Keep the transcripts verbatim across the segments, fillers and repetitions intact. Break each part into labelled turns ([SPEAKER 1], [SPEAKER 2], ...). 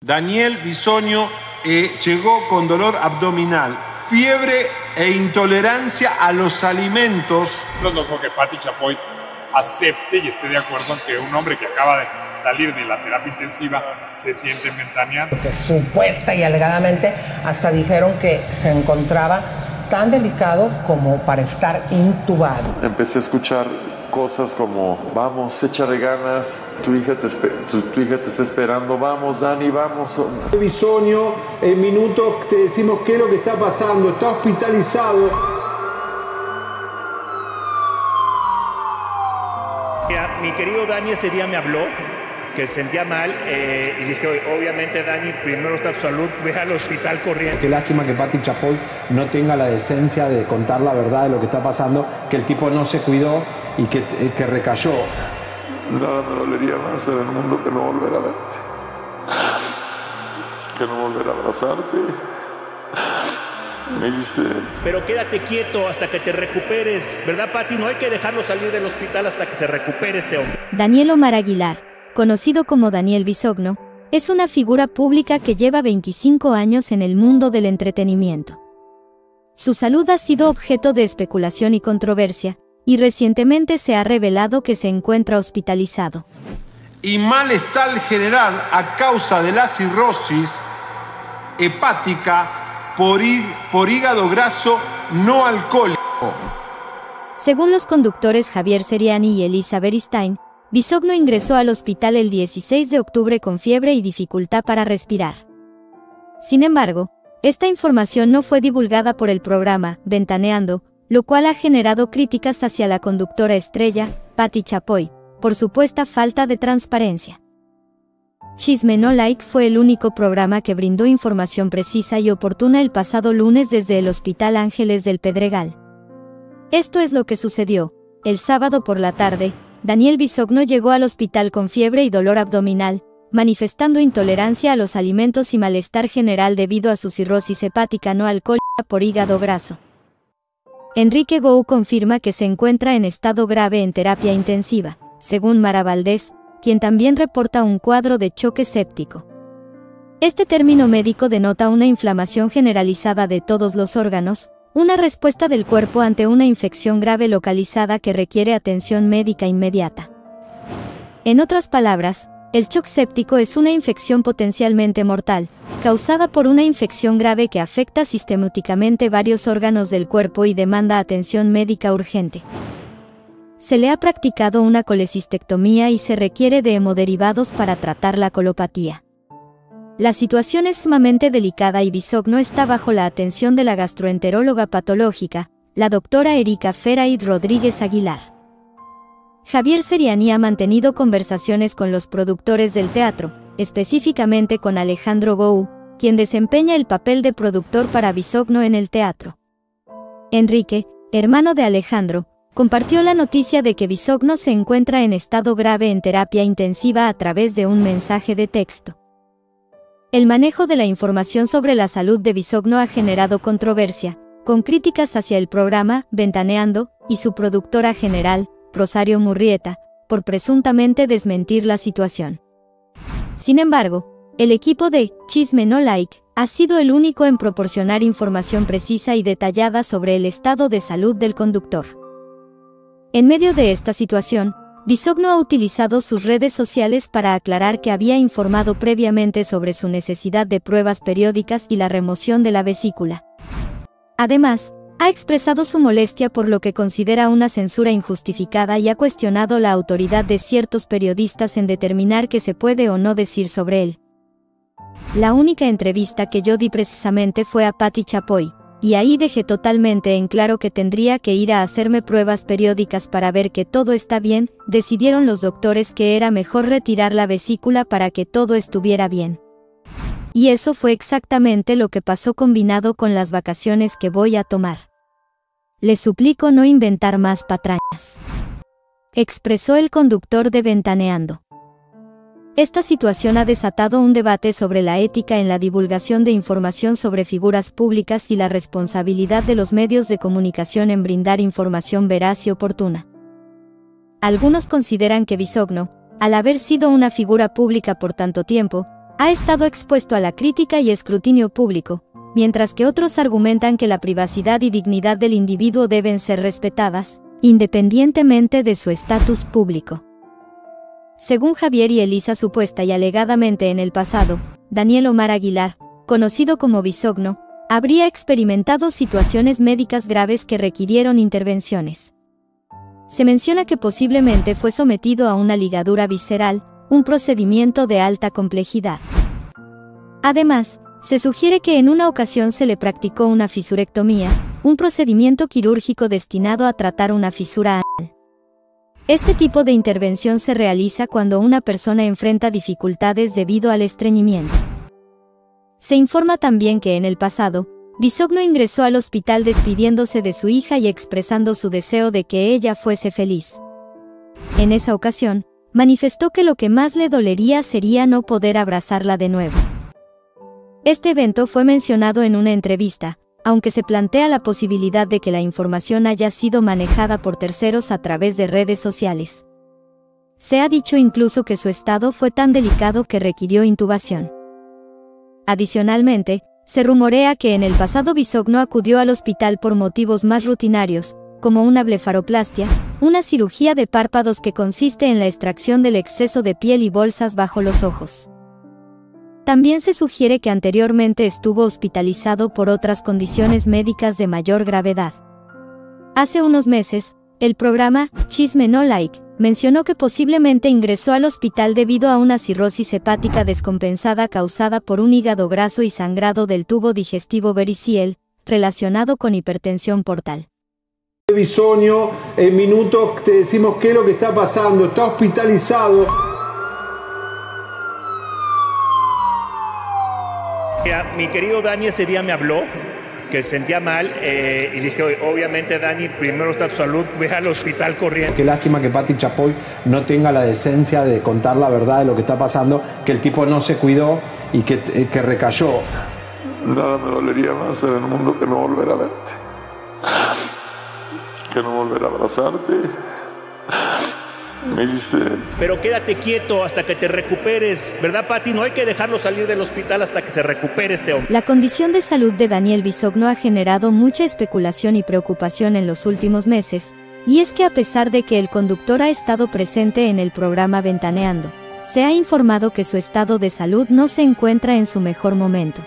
[SPEAKER 1] Daniel Bisoño eh, llegó con dolor abdominal, fiebre e intolerancia a los alimentos.
[SPEAKER 2] No creo que Pati Chapoy acepte y esté de acuerdo en que un hombre que acaba de salir de la terapia intensiva se siente ventaneando.
[SPEAKER 3] Que supuesta y alegadamente hasta dijeron que se encontraba tan delicado como para estar intubado.
[SPEAKER 4] Empecé a escuchar cosas como, vamos, échale ganas, tu hija te, tu, tu hija te está esperando, vamos, Dani, vamos.
[SPEAKER 5] Bisoño, en minutos te decimos qué es lo que está pasando, está hospitalizado.
[SPEAKER 6] Mira, mi querido Dani ese día me habló, que se sentía mal, eh, y dije, obviamente Dani, primero está tu salud, ve al hospital corriendo.
[SPEAKER 5] Qué lástima que Pati Chapoy no tenga la decencia de contar la verdad de lo que está pasando, que el tipo no se cuidó y que, que recayó.
[SPEAKER 4] Nada me dolería más en el mundo que no volver a verte, que no volver a abrazarte. Me dice...
[SPEAKER 6] Pero quédate quieto hasta que te recuperes, ¿verdad, Pati? No hay que dejarlo salir del hospital hasta que se recupere este hombre.
[SPEAKER 7] Daniel Omar Aguilar, conocido como Daniel Bisogno, es una figura pública que lleva veinticinco años en el mundo del entretenimiento. Su salud ha sido objeto de especulación y controversia, y recientemente se ha revelado que se encuentra hospitalizado.
[SPEAKER 1] Y malestar general a causa de la cirrosis hepática por, por hígado graso no alcohólico.
[SPEAKER 7] Según los conductores Javier Seriani y Elisa Beristain, Bisogno ingresó al hospital el dieciséis de octubre con fiebre y dificultad para respirar. Sin embargo, esta información no fue divulgada por el programa Ventaneando, lo cual ha generado críticas hacia la conductora estrella, Pati Chapoy, por supuesta falta de transparencia. Chisme No Like fue el único programa que brindó información precisa y oportuna el pasado lunes desde el Hospital Ángeles del Pedregal. Esto es lo que sucedió. El sábado por la tarde, Daniel Bisogno llegó al hospital con fiebre y dolor abdominal, manifestando intolerancia a los alimentos y malestar general debido a su cirrosis hepática no alcohólica por hígado graso. Enrique Gou confirma que se encuentra en estado grave en terapia intensiva, según Mara Valdés, quien también reporta un cuadro de choque séptico. Este término médico denota una inflamación generalizada de todos los órganos, una respuesta del cuerpo ante una infección grave localizada que requiere atención médica inmediata. En otras palabras, el shock séptico es una infección potencialmente mortal, causada por una infección grave que afecta sistemáticamente varios órganos del cuerpo y demanda atención médica urgente. Se le ha practicado una colecistectomía y se requiere de hemoderivados para tratar la colopatía. La situación es sumamente delicada y Bisogno está bajo la atención de la gastroenteróloga patológica, la doctora Erika Feraid Rodríguez Aguilar. Javier Seriani ha mantenido conversaciones con los productores del teatro, específicamente con Alejandro Gou, quien desempeña el papel de productor para Bisogno en el teatro. Enrique, hermano de Alejandro, compartió la noticia de que Bisogno se encuentra en estado grave en terapia intensiva a través de un mensaje de texto. El manejo de la información sobre la salud de Bisogno ha generado controversia, con críticas hacia el programa Ventaneando y su productora general, Rosario Murrieta, por presuntamente desmentir la situación. Sin embargo, el equipo de Chisme No Like ha sido el único en proporcionar información precisa y detallada sobre el estado de salud del conductor. En medio de esta situación, Bisogno ha utilizado sus redes sociales para aclarar que había informado previamente sobre su necesidad de pruebas periódicas y la remoción de la vesícula. Además, ha expresado su molestia por lo que considera una censura injustificada y ha cuestionado la autoridad de ciertos periodistas en determinar qué se puede o no decir sobre él. La única entrevista que yo di precisamente fue a Pati Chapoy, y ahí dejé totalmente en claro que tendría que ir a hacerme pruebas periódicas para ver que todo está bien. Decidieron los doctores que era mejor retirar la vesícula para que todo estuviera bien. Y eso fue exactamente lo que pasó combinado con las vacaciones que voy a tomar. Les suplico no inventar más patrañas, expresó el conductor de Ventaneando. Esta situación ha desatado un debate sobre la ética en la divulgación de información sobre figuras públicas y la responsabilidad de los medios de comunicación en brindar información veraz y oportuna. Algunos consideran que Bisogno, al haber sido una figura pública por tanto tiempo, ha estado expuesto a la crítica y escrutinio público, mientras que otros argumentan que la privacidad y dignidad del individuo deben ser respetadas, independientemente de su estatus público. Según Javier y Elisa, supuesta y alegadamente en el pasado, Daniel Omar Aguilar, conocido como Bisogno, habría experimentado situaciones médicas graves que requirieron intervenciones. Se menciona que posiblemente fue sometido a una ligadura visceral, un procedimiento de alta complejidad. Además, se sugiere que en una ocasión se le practicó una fisurectomía, un procedimiento quirúrgico destinado a tratar una fisura anal. Este tipo de intervención se realiza cuando una persona enfrenta dificultades debido al estreñimiento. Se informa también que en el pasado, Bisogno ingresó al hospital despidiéndose de su hija y expresando su deseo de que ella fuese feliz. En esa ocasión, manifestó que lo que más le dolería sería no poder abrazarla de nuevo. Este evento fue mencionado en una entrevista, aunque se plantea la posibilidad de que la información haya sido manejada por terceros a través de redes sociales. Se ha dicho incluso que su estado fue tan delicado que requirió intubación. Adicionalmente, se rumorea que en el pasado Bisogno acudió al hospital por motivos más rutinarios, como una blefaroplastia, una cirugía de párpados que consiste en la extracción del exceso de piel y bolsas bajo los ojos. También se sugiere que anteriormente estuvo hospitalizado por otras condiciones médicas de mayor gravedad. Hace unos meses, el programa Chisme No Like mencionó que posiblemente ingresó al hospital debido a una cirrosis hepática descompensada causada por un hígado graso y sangrado del tubo digestivo vericiel, relacionado con hipertensión portal.
[SPEAKER 5] Bisogno, en minutos te decimos qué es lo que está pasando, está hospitalizado.
[SPEAKER 6] Mira, mi querido Dani ese día me habló que se sentía mal eh, y dije, obviamente Dani, primero está tu salud, ve al hospital corriendo.
[SPEAKER 5] Qué lástima que Pati Chapoy no tenga la decencia de contar la verdad de lo que está pasando, que el tipo no se cuidó y que, eh, que recayó.
[SPEAKER 4] Nada me dolería más en el mundo que no volver a verte, que no volver a abrazarte. Me hiciste...
[SPEAKER 6] Pero quédate quieto hasta que te recuperes, ¿verdad, Pati? No hay que dejarlo salir del hospital hasta que se recupere este hombre.
[SPEAKER 7] La condición de salud de Daniel Bisogno ha generado mucha especulación y preocupación en los últimos meses, y es que a pesar de que el conductor ha estado presente en el programa Ventaneando, se ha informado que su estado de salud no se encuentra en su mejor momento.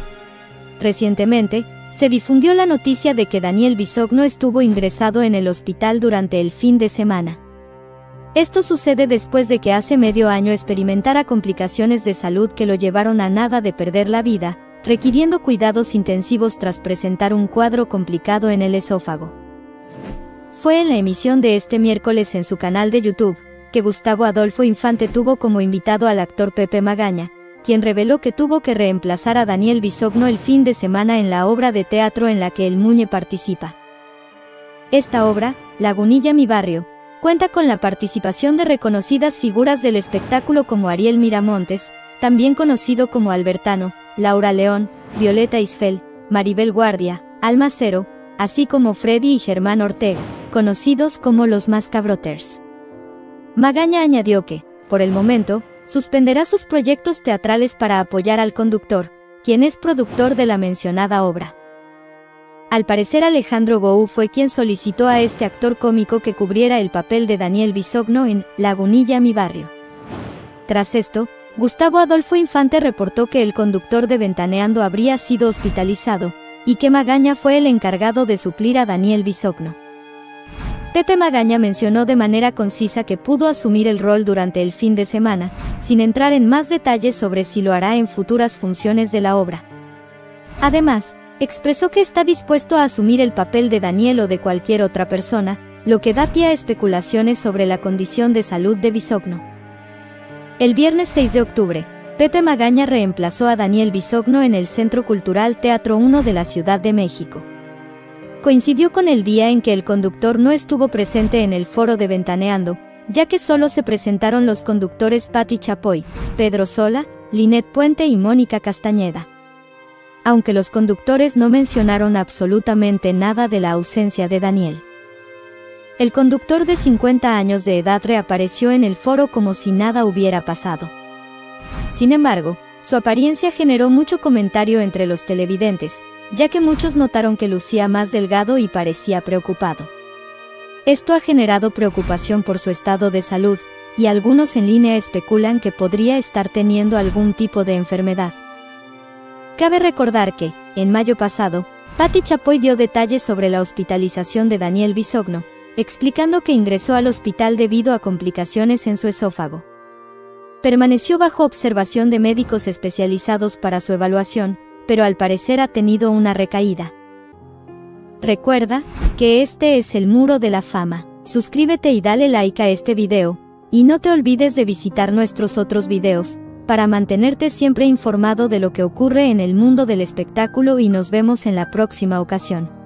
[SPEAKER 7] Recientemente, se difundió la noticia de que Daniel Bisogno estuvo ingresado en el hospital durante el fin de semana. Esto sucede después de que hace medio año experimentara complicaciones de salud que lo llevaron a nada de perder la vida, requiriendo cuidados intensivos tras presentar un cuadro complicado en el esófago. Fue en la emisión de este miércoles en su canal de YouTube, que Gustavo Adolfo Infante tuvo como invitado al actor Pepe Magaña, quien reveló que tuvo que reemplazar a Daniel Bisogno el fin de semana en la obra de teatro en la que el Muñe participa. Esta obra, Lagunilla mi barrio, cuenta con la participación de reconocidas figuras del espectáculo como Ariel Miramontes, también conocido como Albertano, Laura León, Violeta Isfel, Maribel Guardia, Alma Cero, así como Freddy y Germán Ortega, conocidos como los Mascabroters. Magaña añadió que, por el momento, suspenderá sus proyectos teatrales para apoyar al conductor, quien es productor de la mencionada obra. Al parecer Alejandro Gou fue quien solicitó a este actor cómico que cubriera el papel de Daniel Bisogno en Lagunilla mi barrio. Tras esto, Gustavo Adolfo Infante reportó que el conductor de Ventaneando habría sido hospitalizado, y que Magaña fue el encargado de suplir a Daniel Bisogno. Pepe Magaña mencionó de manera concisa que pudo asumir el rol durante el fin de semana, sin entrar en más detalles sobre si lo hará en futuras funciones de la obra. Además, expresó que está dispuesto a asumir el papel de Daniel o de cualquier otra persona, lo que da pie a especulaciones sobre la condición de salud de Bisogno. El viernes seis de octubre, Pepe Magaña reemplazó a Daniel Bisogno en el Centro Cultural Teatro uno de la Ciudad de México. Coincidió con el día en que el conductor no estuvo presente en el foro de Ventaneando, ya que solo se presentaron los conductores Pati Chapoy, Pedro Sola, Linet Puente y Mónica Castañeda. Aunque los conductores no mencionaron absolutamente nada de la ausencia de Daniel. El conductor de cincuenta años de edad reapareció en el foro como si nada hubiera pasado. Sin embargo, Su apariencia generó mucho comentario entre los televidentes, ya que muchos notaron que lucía más delgado y parecía preocupado. Esto ha generado preocupación por su estado de salud, y algunos en línea especulan que podría estar teniendo algún tipo de enfermedad. Cabe recordar que, en mayo pasado, Patti Chapoy dio detalles sobre la hospitalización de Daniel Bisogno, explicando que ingresó al hospital debido a complicaciones en su esófago. Permaneció bajo observación de médicos especializados para su evaluación, pero al parecer ha tenido una recaída. Recuerda que este es el Muro de la Fama. Suscríbete y dale like a este video, y no te olvides de visitar nuestros otros videos, para mantenerte siempre informado de lo que ocurre en el mundo del espectáculo, y nos vemos en la próxima ocasión.